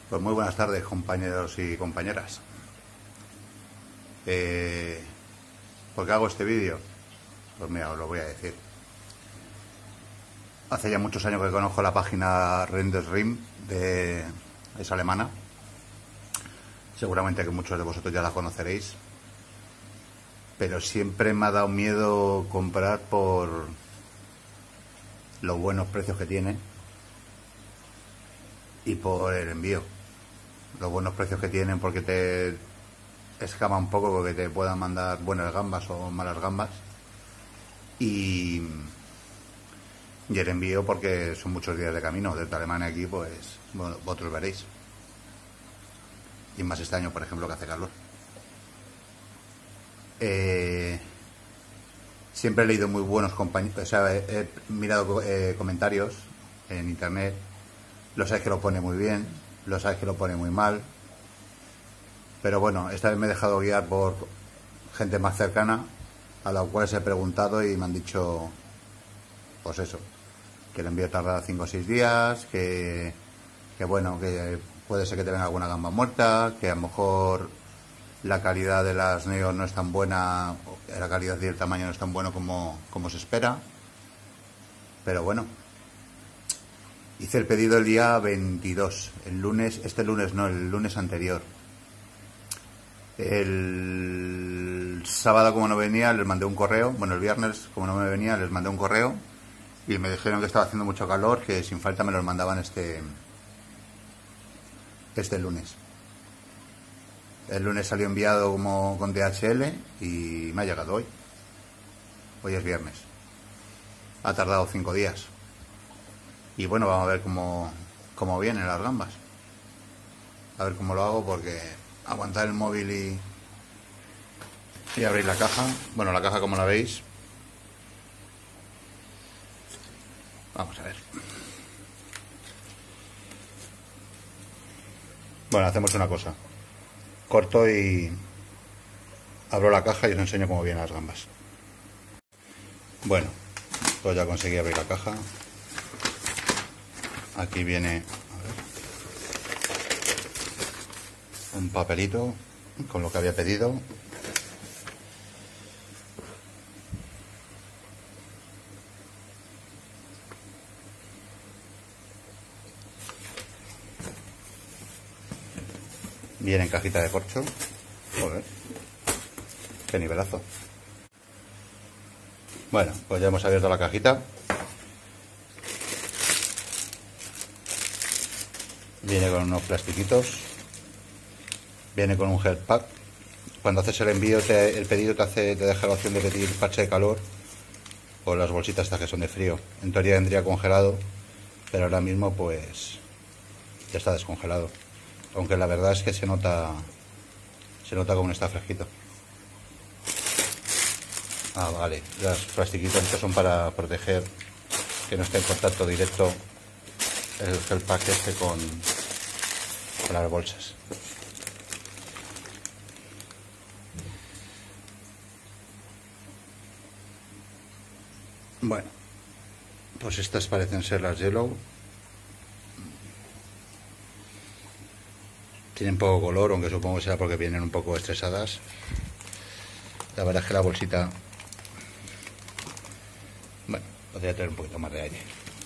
Pues muy buenas tardes, compañeros y compañeras. ¿Por qué hago este vídeo? Pues mira, os lo voy a decir. Hace ya muchos años que conozco la página Rendersrim, es alemana. Seguramente que muchos de vosotros ya la conoceréis. Pero siempre me ha dado miedo comprar por los buenos precios que tiene y por el envío. Los buenos precios que tienen porque te escama un poco, porque te puedan mandar buenas gambas o malas gambas, y el envío porque son muchos días de camino desde Alemania aquí, pues bueno, vosotros veréis, y más este año, por ejemplo, que hace calor. Siempre he leído muy buenos compañeros, o sea, he mirado comentarios en internet. Lo sabéis que lo pone muy bien, lo sabéis que lo pone muy mal, pero bueno, esta vez me he dejado guiar por gente más cercana, a la cual he preguntado y me han dicho, pues eso, que el envío tarda 5 o 6 días, que bueno, que puede ser que te venga alguna gamba muerta, que a lo mejor la calidad de las Neo no es tan buena, la calidad y el tamaño no es tan bueno como se espera, pero bueno. Hice el pedido el día 22, el lunes, el lunes anterior. El sábado, como no venía, les mandé un correo. Bueno, el viernes, como no me venía, les mandé un correo y me dijeron que estaba haciendo mucho calor, que sin falta me los mandaban este lunes. El lunes salió enviado como con DHL y me ha llegado hoy. Hoy es viernes. Ha tardado 5 días. Y bueno, vamos a ver cómo vienen las gambas. A ver cómo lo hago, porque aguantar el móvil y abrir la caja. Bueno, la caja, como la veis. Vamos a ver. Bueno, hacemos una cosa. Corto y abro la caja y os enseño cómo vienen las gambas. Bueno, pues ya conseguí abrir la caja. Aquí viene, a ver, un papelito con lo que había pedido. Viene en cajita de corcho. Joder, qué nivelazo. Bueno, pues ya hemos abierto la cajita. Viene con unos plastiquitos. Viene con un gel pack. Cuando haces el envío, el pedido te deja la opción de pedir parche de calor o las bolsitas estas que son de frío. En teoría vendría congelado, pero ahora mismo pues ya está descongelado. Aunque la verdad es que se nota como está fresquito. Ah, vale. Los plastiquitos estos son para proteger que no esté en contacto directo el gel pack este con las bolsas. Bueno, pues estas parecen ser las Yellow. Tienen poco color, aunque supongo que será porque vienen un poco estresadas. La verdad es que la bolsita, bueno, podría tener un poquito más de aire.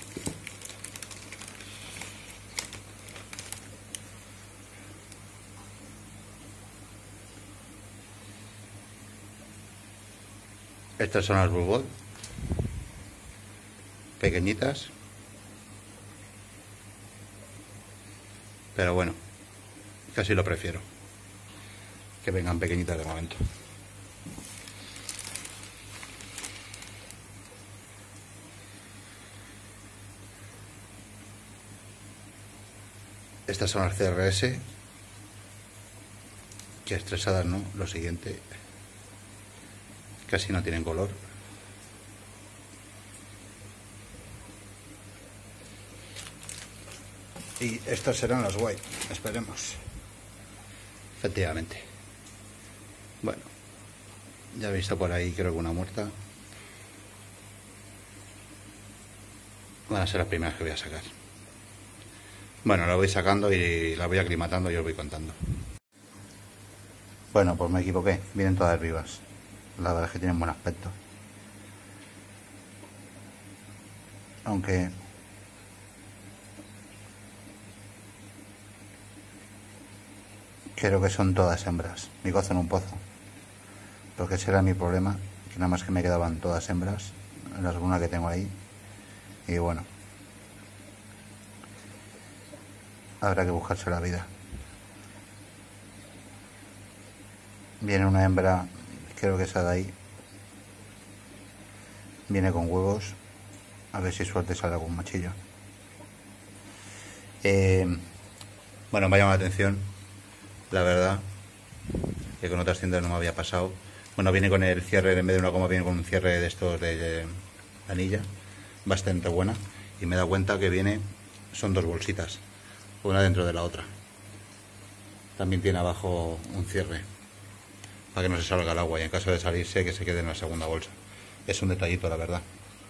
Estas son las Blue Ball, pequeñitas, pero bueno, casi lo prefiero, que vengan pequeñitas de momento. Estas son las CRS, que estresadas no, lo siguiente, casi no tienen color. Y estas serán las white, esperemos. Efectivamente. Bueno, ya he visto por ahí, creo que una muerta. Van a ser las primeras que voy a sacar. Bueno, la voy sacando y la voy aclimatando y os voy contando. Bueno, pues me equivoqué, vienen todas vivas. La verdad es que tienen buen aspecto. Aunque creo que son todas hembras. Mi gozo en un pozo. Porque ese era mi problema, que nada más que me quedaban todas hembras, las algunas que tengo ahí. Y bueno, habrá que buscarse la vida. Viene una hembra, creo que esa de ahí. Viene con huevos. A ver si suerte sale algún machillo. Bueno, me ha llamado la atención, la verdad, que con otras tiendas no me había pasado. Bueno, viene con el cierre, en vez de una goma, viene con un cierre de estos de anilla, bastante buena. Y me he dado cuenta que son dos bolsitas, una dentro de la otra. También tiene abajo un cierre, para que no se salga el agua y en caso de salirse, que se quede en la segunda bolsa. Es un detallito, la verdad.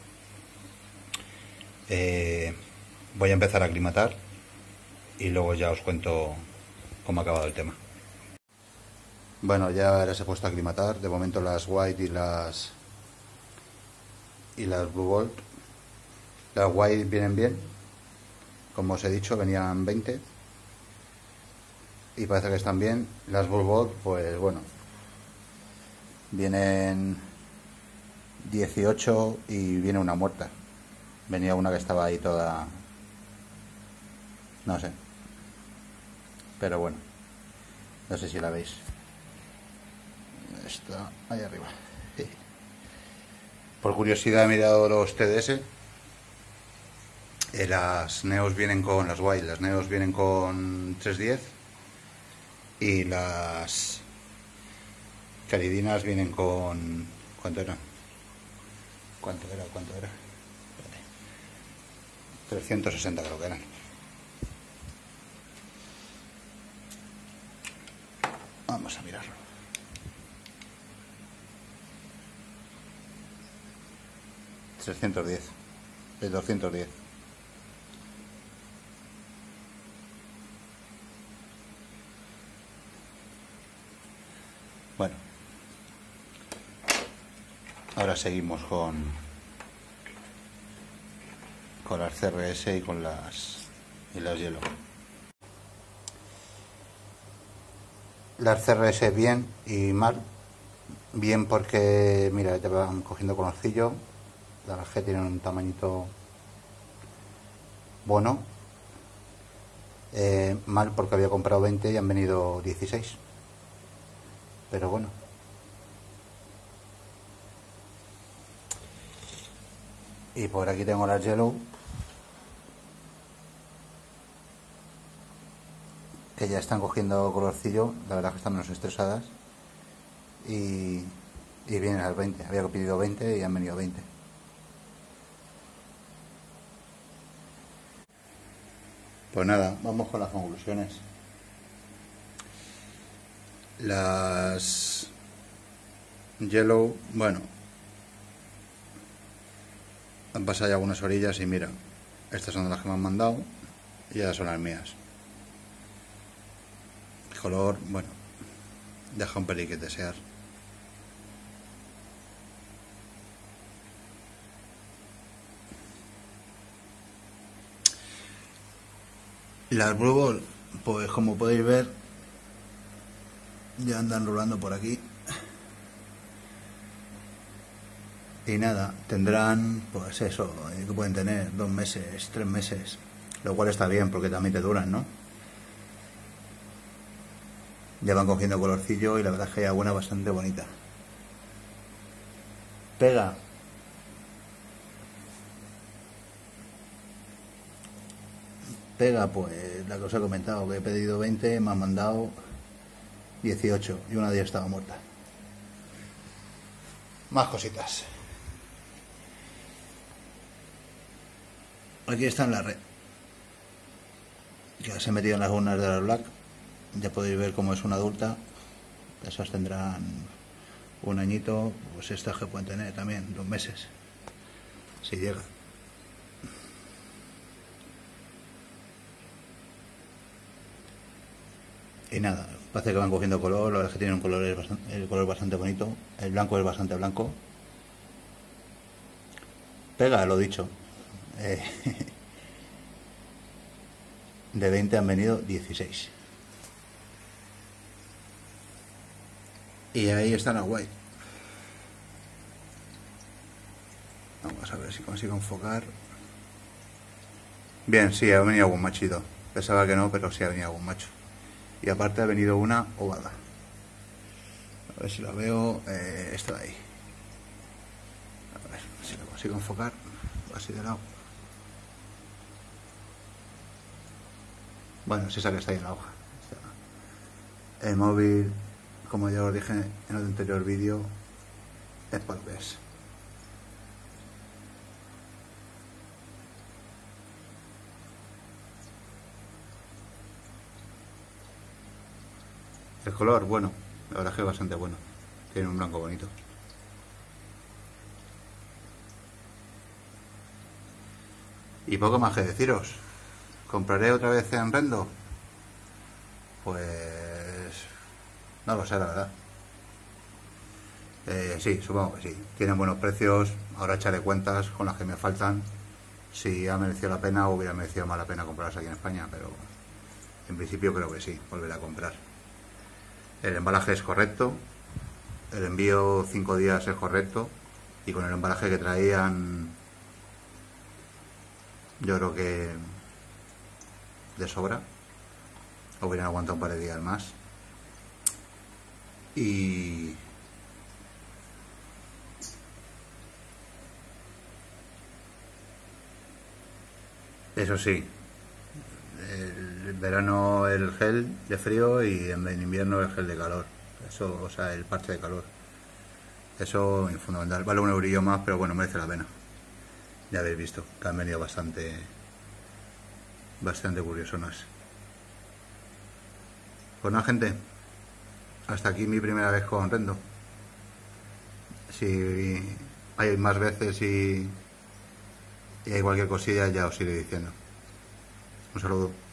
Voy a empezar a aclimatar y luego ya os cuento cómo ha acabado el tema. Bueno, ya las he puesto a aclimatar. De momento las White y las Blue Bolt. Las White vienen bien. Como os he dicho, venían 20. Y parece que están bien. Las Blue Bolt, pues bueno, vienen 18 y viene una muerta. Venía una que estaba ahí toda... no sé. Pero bueno, no sé si la veis. Está ahí arriba. Sí. Por curiosidad he mirado los TDS. Las Neos vienen con las White. Las Neos vienen con 310. Y las Caridinas vienen con... ¿cuánto era? ¿Cuánto era? 360 creo que eran. Vamos a mirarlo. $310. Es 210. Bueno. Ahora seguimos con las CRS y con las Yellow. Las CRS bien y mal. Bien porque, mira, ya van cogiendo colorcillo. Las G tienen un tamañito bueno. Mal porque había comprado 20 y han venido 16. Pero bueno. Y por aquí tengo las Yellow, que ya están cogiendo colorcillo. La verdad es que están menos estresadas. Y vienen al 20. Había pedido 20 y han venido 20. Pues nada, vamos con las conclusiones. Las Yellow, bueno, han pasado ya algunas orillas y mira, estas son las que me han mandado y ya son las mías. El color, bueno, deja un pelín que desear. Las Blue Ball, pues como podéis ver, ya andan rolando por aquí. Y nada, tendrán, pues eso, que pueden tener 2 meses, 3 meses, lo cual está bien porque también te duran, ¿no? Ya van cogiendo colorcillo y la verdad es que hay alguna bastante bonita. Pega. Pega, pues la que os he comentado, que he pedido 20, me han mandado 18 y una de ellas estaba muerta. Más cositas. Aquí está en la red, que las he metido en las urnas de la Black. Ya podéis ver cómo es una adulta. Esas tendrán un añito, pues estas que pueden tener también 2 meses, si llega. Y nada, parece que van cogiendo color, la verdad es que tienen un color, el color bastante bonito, el blanco es bastante blanco. Pega, lo dicho. Eh, de 20 han venido 16. Y ahí está la guay. Vamos a ver si consigo enfocar. Bien, sí, ha venido algún machito. Pensaba que no, pero sí ha venido algún macho. Y aparte ha venido una ovada. A ver si la veo. Esta de ahí. A ver si lo consigo enfocar. Así de lado. Bueno, si sale, está ahí en la hoja. El móvil, como ya os dije en el anterior vídeo, es palpes. El color, bueno, la verdad es que es bastante bueno. Tiene un blanco bonito. Y poco más que deciros. ¿Compraré otra vez en Rendo? Pues no lo sé, la verdad. Sí, supongo que sí. Tienen buenos precios. Ahora echaré cuentas con las que me faltan. Si ha merecido la pena o hubiera merecido más la pena comprarlas aquí en España, pero en principio creo que sí, volveré a comprar. El embalaje es correcto. El envío 5 días es correcto. Y con el embalaje que traían, yo creo que de sobra. Hubieran aguantado un par de días más. Y eso sí, en verano el gel de frío y en invierno el gel de calor. Eso, o sea, el parche de calor. Eso es fundamental. Vale un eurillo más, pero bueno, merece la pena. Ya habéis visto que han venido bastante curiosonas. Pues nada, gente, hasta aquí mi primera vez con Rendo. Si hay más veces y hay cualquier cosilla, ya os iré diciendo. Un saludo.